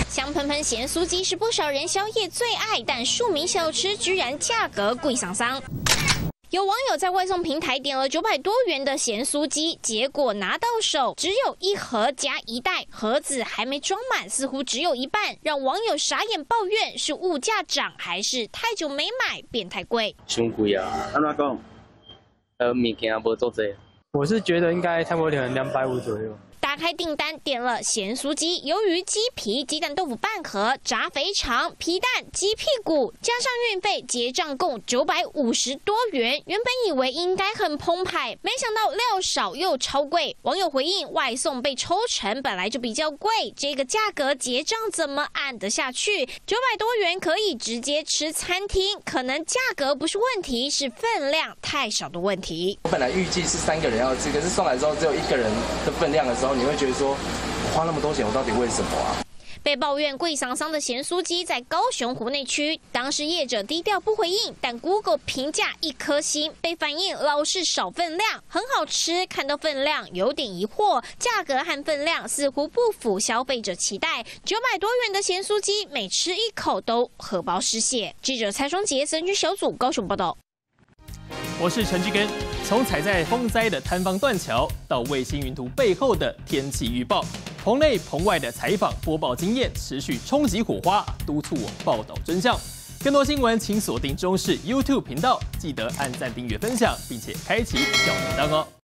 香喷喷咸酥鸡是不少人宵夜最爱，但庶民小吃居然价格贵桑桑。 有网友在外送平台点了900多元的咸酥鸡，结果拿到手只有1盒加1袋，盒子还没装满，似乎只有一半，让网友傻眼抱怨是物价涨还是太久没买变太贵？ 伤贵啊！安怎讲？物件无做济。我是觉得应该差不多250左右。 打开订单，点了咸酥鸡、鱿鱼、鸡皮、鸡蛋豆腐半盒、炸肥肠、皮蛋、鸡屁股，加上运费，结账共950多元。原本以为应该很澎湃，没想到料少又超贵。网友回应：外送被抽成本来就比较贵，这个价格结账怎么按得下去？900多元可以直接吃餐厅，可能价格不是问题，是分量太少的问题。 我本来预计是3个人要吃，可是送来之后只有1个人的分量的时候。 你会觉得说，我花那么多钱，我到底为什么啊？ 被抱怨贵桑桑的咸酥鸡在高雄湖内区，当时业者低调不回应，但 Google 评价1颗星，被反映老是少分量，很好吃，看到分量有点疑惑，价格和分量似乎不符消费者期待。900多元的咸酥鸡，每吃1口都荷包失血。记者蔡双杰、森军小组高雄报道。 我是陈志根。从踩在风灾的坍方断桥，到卫星云图背后的天气预报，棚内棚外的采访播报经验持续冲击火花，督促我报道真相。更多新闻请锁定中视 YouTube 频道，记得按赞、订阅、分享，并且开启小铃铛哦。